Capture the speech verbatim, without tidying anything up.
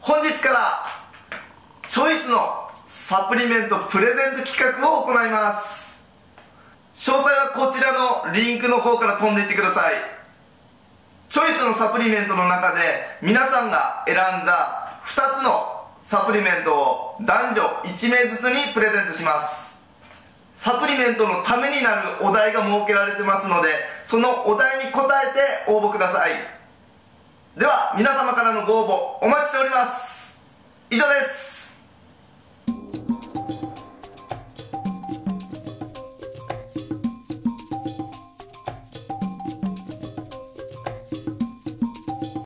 本日からチョイスのサプリメントプレゼント企画を行います。詳細はこちらのリンクの方から飛んでいってください。チョイスのサプリメントの中で皆さんが選んだふたつのサプリメントを男女いちめいずつにプレゼントします。サプリメントのためになるお題が設けられてますので、そのお題に答えて応募ください。では皆様からのご応募お待ちしております。以上です。